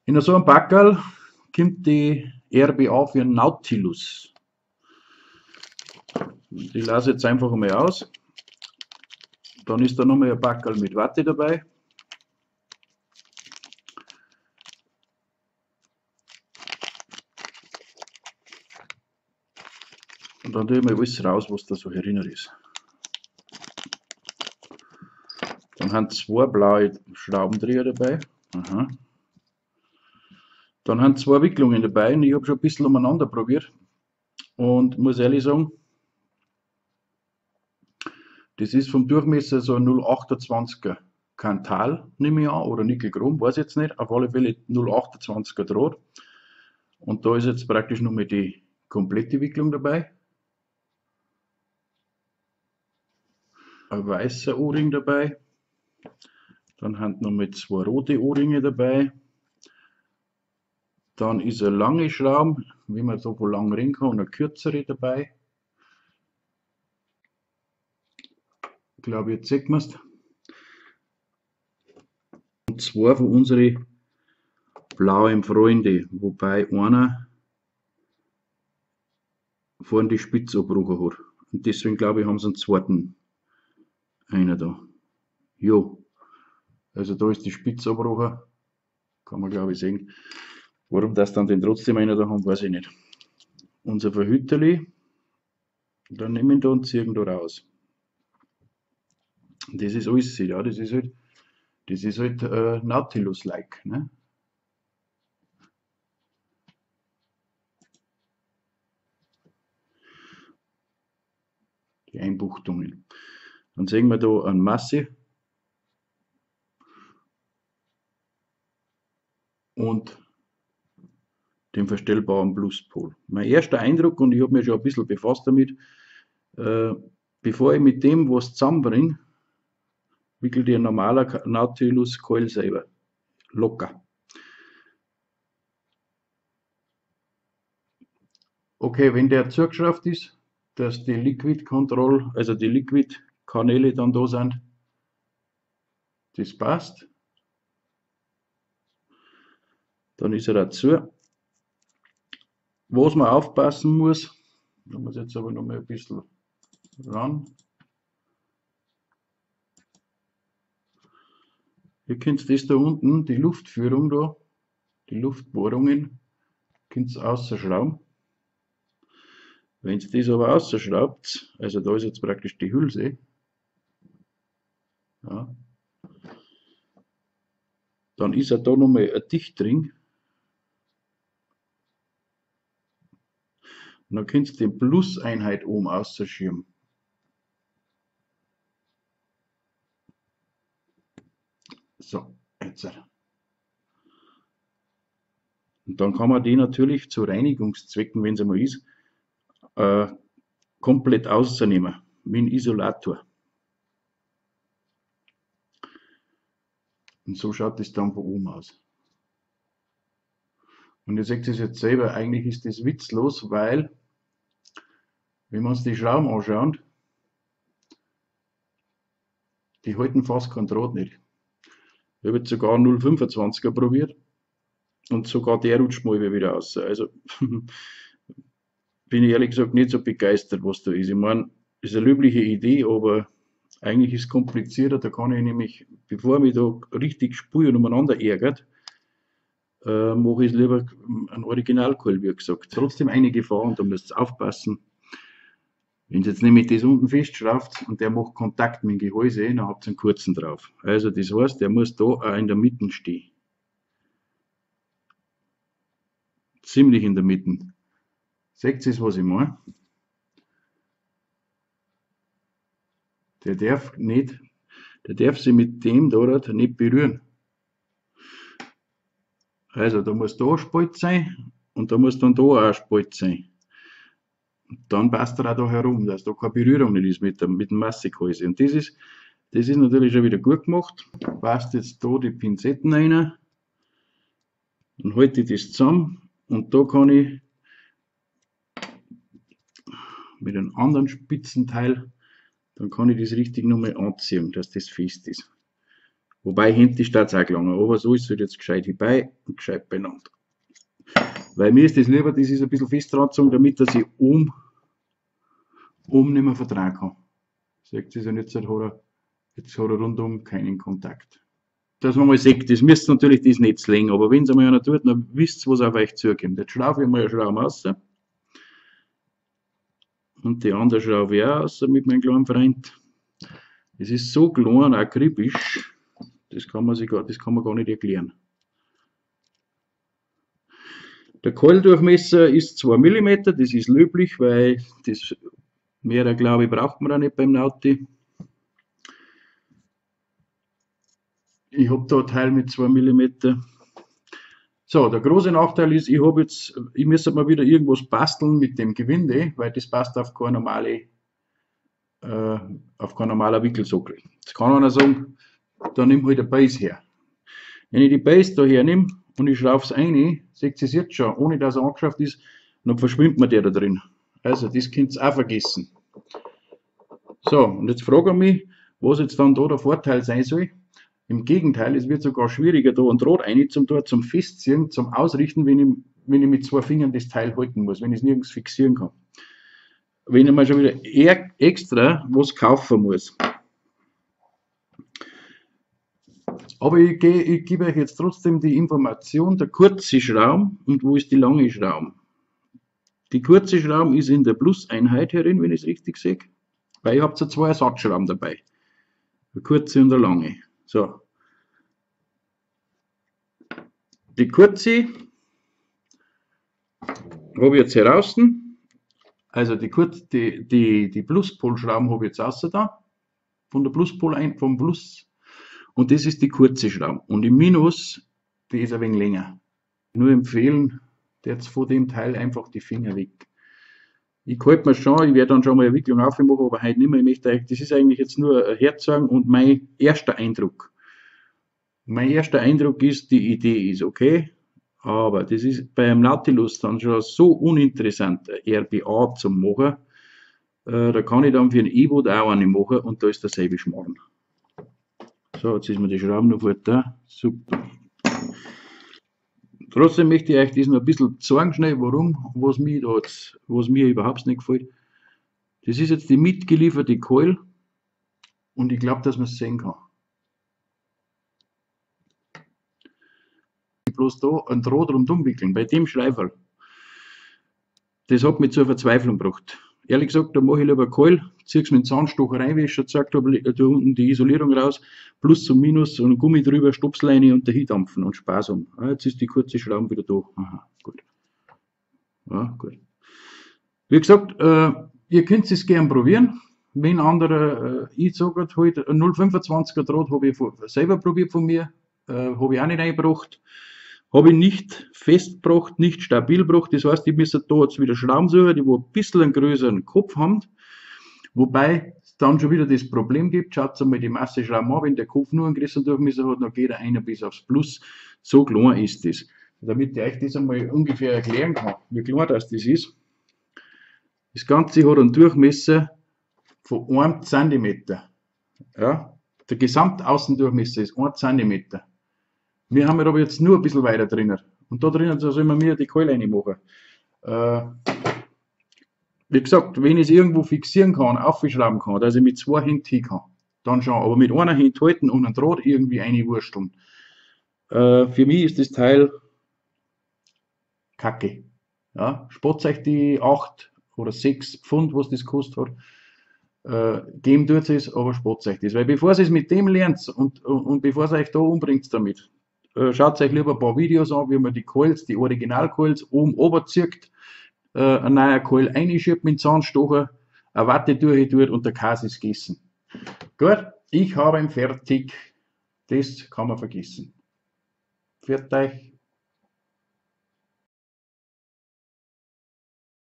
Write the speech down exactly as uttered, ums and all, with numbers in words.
In so einem Packerl kommt die R B A für Nautilus. Die lasse ich jetzt einfach mal aus. Dann ist da nochmal ein Packerl mit Watte dabei. Und dann tue ich mal alles raus, was da so erinnert ist. Dann haben zwei blaue Schraubendreher dabei. Aha. Dann haben zwei Wicklungen dabei und ich habe schon ein bisschen umeinander probiert. Und muss ehrlich sagen, das ist vom Durchmesser so ein null Komma achtundzwanziger Kantal, nehme ich an, oder Nickelchrom, weiß ich jetzt nicht. Auf alle Fälle null Komma achtundzwanziger Draht. Und da ist jetzt praktisch nochmal die komplette Wicklung dabei. Ein weißer O-Ring dabei. Dann haben nochmal zwei rote O-Ringe dabei. Dann ist eine lange Schraube, wie man so von lang ringen kann, und eine kürzere dabei. Ich glaube, jetzt sieht man es. Und zwei von unseren blauen Freunde, wobei einer vorne die Spitze abgebrochen hat. Und deswegen glaube ich, haben sie einen zweiten einer da. Jo. Also da ist die Spitze abgebrochen. Kann man glaube ich sehen. Warum das dann den trotzdem einer da haben, weiß ich nicht. Unser Verhüterli, dann nehmen wir da und ziehen da raus. Das ist alles, ja, das ist halt, das ist halt äh, Nautilus-like, ne? Die Einbuchtungen. Dann sehen wir da eine Masse und den verstellbaren Pluspol. Mein erster Eindruck, und ich habe mich schon ein bisschen befasst damit, äh, bevor ich mit dem was zusammenbringe, wickelt ihr ein normaler Nautilus Coil selber. Locker. Okay, wenn der zugeschraubt ist, dass die Liquid Control, also die Liquid Kanäle dann da sind, das passt. Dann ist er dazu. Was man aufpassen muss, da muss ich jetzt aber noch mal ein bisschen ran. Ihr könnt das da unten, die Luftführung da, die Luftbohrungen, könnt ihr ausschrauben. Wenn ihr das aber ausschraubt, also da ist jetzt praktisch die Hülse, ja, dann ist er da nochmal ein Dichtring. Und dann könnt ihr die Plus-Einheit oben ausschirmen. So, jetzt. Und dann kann man die natürlich zu Reinigungszwecken, wenn es einmal ist, äh, komplett ausnehmen, wie ein Isolator. Und so schaut es dann von oben aus. Und ihr seht es jetzt selber, eigentlich ist das witzlos, weil, wenn wir uns die Schrauben anschauen, die halten fast keinen Draht nicht. Ich habe jetzt sogar null Komma fünfundzwanziger probiert und sogar der rutscht mal wieder raus. Also bin ich ehrlich gesagt nicht so begeistert, was da ist. Ich meine, ist eine löbliche Idee, aber eigentlich ist es komplizierter. Da kann ich nämlich, bevor ich mich da richtig spüre und umeinander ärgert, äh, mache ich es lieber ein Originalkeul, wie gesagt. Trotzdem eine Gefahr und da müsst ihr aufpassen. Wenn ihr jetzt nämlich das unten festschraubt und der macht Kontakt mit dem Gehäuse, dann habt ihr einen kurzen drauf. Also das heißt, der muss da auch in der Mitte stehen. Ziemlich in der Mitte. Seht ihr, was ich meine? Der darf nicht, der darf sich mit dem da nicht berühren. Also da muss da ein Spalt sein und da muss dann da auch ein Spalt sein. Und dann passt er auch da herum, dass da keine Berührung nicht ist mit dem, mit dem Massegehäuse. Und das ist, das ist natürlich schon wieder gut gemacht. Passt jetzt da die Pinzetten rein. Dann halte ich das zusammen und da kann ich mit einem anderen spitzen Teil, dann kann ich das richtig nochmal anziehen, dass das fest ist. Wobei hinten steht es auch gelangen, aber so ist es halt jetzt gescheit hierbei und gescheit beieinander. Weil mir ist das lieber, das ist ein bisschen fest dran gezogen, damit dass ich oben, oben nicht mehr vertragen kann. Seht ihr, jetzt hat er, jetzt hat er rundum keinen Kontakt. Dass man mal sieht, das müsst natürlich das Netz legen, aber wenn es einmal einer tut, dann wisst ihr, was auf euch zukommt. Jetzt schlaufe ich mal eine Schraube raus. Und die andere Schraube ich auch raus mit meinem kleinen Freund. Es ist so klein, akribisch, das kann man, sich gar, das kann man gar nicht erklären. Der Keuldurchmesser ist zwei Millimeter, das ist löblich, weil das mehr, glaube ich, braucht man auch nicht beim Nauti. Ich habe da ein Teil mit zwei Millimeter. So, der große Nachteil ist, ich habe jetzt, ich müsste mal wieder irgendwas basteln mit dem Gewinde, weil das passt auf keine normale, äh, auf kein normaler Wickelsockel. Jetzt kann einer sagen, da nimm halt eine Base her. Wenn ich die Base da hernehme und ich schraube es rein, seht ihr es jetzt schon, ohne dass er angeschraubt ist, dann verschwimmt mir der da drin. Also, das könnt ihr auch vergessen. So, und jetzt frage ich mich, was jetzt dann da der Vorteil sein soll. Im Gegenteil, es wird sogar schwieriger, da einen Draht rein zum, da zum Festziehen, zum Ausrichten, wenn ich, wenn ich mit zwei Fingern das Teil halten muss, wenn ich es nirgends fixieren kann. Wenn ich mal schon wieder eher extra was kaufen muss. Aber ich, geh, ich gebe euch jetzt trotzdem die Information, der kurze Schraube und wo ist die lange Schraube. Die kurze Schraube ist in der Plus-Einheit herin, wenn ich es richtig sehe, weil ich habe so zwei Ersatzschrauben dabei. Eine kurze und eine lange. So. Die kurze habe ich jetzt hier draußen. Also die, die, die, die Pluspolschrauben habe ich jetzt außer da. Von der Pluspol ein, vom Plus. Und das ist die kurze Schraube. Und die Minus, die ist ein wenig länger. Nur empfehlen, jetzt von dem Teil einfach die Finger weg. Ich halte mir schon, ich werde dann schon mal eine Wicklung aufmachen, aber heute nicht mehr. Ich möchte euch, das ist eigentlich jetzt nur ein Herzagen und mein erster Eindruck. Mein erster Eindruck ist, die Idee ist okay, aber das ist bei einem Nautilus dann schon so uninteressant, R B A zu machen. Äh, da kann ich dann für ein E-Boot auch eine machen und da ist derselbe Schmarrn. So, jetzt ist mir die Schraube noch gut da. Super. Trotzdem möchte ich euch das noch ein bisschen zeigen, schnell, warum, was mir, da jetzt, was mir überhaupt nicht gefällt. Das ist jetzt die mitgelieferte Keule und ich glaube, dass man es sehen kann. Bloß da einen Draht rundum wickeln, bei dem Schleiferl. Das hat mich zur Verzweiflung gebracht. Ehrlich gesagt, da mache ich lieber Keul, ziehe es mit dem Zahnstocher rein, wische, zack, da, da unten die Isolierung raus, plus zum Minus und Gummi drüber, Stopsleine und dahin dampfen und Spaß um. Ah, jetzt ist die kurze Schraube wieder da. Aha, gut. Ja, gut. Wie gesagt, äh, ihr könnt es gerne probieren. Wenn andere, äh, ich sage halt, null Komma fünfundzwanziger Draht habe ich von, selber probiert von mir, äh, habe ich auch nicht eingebracht. Habe ich nicht festgebracht, nicht stabil gebracht. Das heißt, ich müsste da jetzt wieder Schrauben suchen, die wo ein bisschen einen größeren Kopf haben. Wobei es dann schon wieder das Problem gibt, schaut einmal die Masse Schrauben an, wenn der Kopf nur einen größeren Durchmesser hat, dann geht er einer bis aufs Plus. So klein ist das. Damit ich euch das einmal ungefähr erklären kann, wie klein das, das ist. Das Ganze hat einen Durchmesser von einem Zentimeter. Ja, der Gesamtaußendurchmesser ist ein Zentimeter. Wir haben aber jetzt nur ein bisschen weiter drinnen. Und da drinnen sollen wir mir die Keule reinmachen. Äh, wie gesagt, wenn ich es irgendwo fixieren kann, aufschrauben kann, dass ich mit zwei Händen hin kann, dann schon. Aber mit einer Hand halten und einen Draht irgendwie reinwursteln. Äh, für mich ist das Teil Kacke. Ja, spart euch die acht oder sechs Pfund, was das kostet hat. Äh, geben tut es, aber spart euch das. Weil bevor ihr es mit dem lernt und, und, und bevor ihr euch da umbringt damit, schaut euch lieber ein paar Videos an, wie man die Coils, die Original-Coils oben runterzieht, äh, ein neuer Coil einschiebt mit dem Zahnstocher, eine Watte durchtut und der Käse ist gegessen. Gut, ich habe ihn fertig. Das kann man vergessen. Fertig.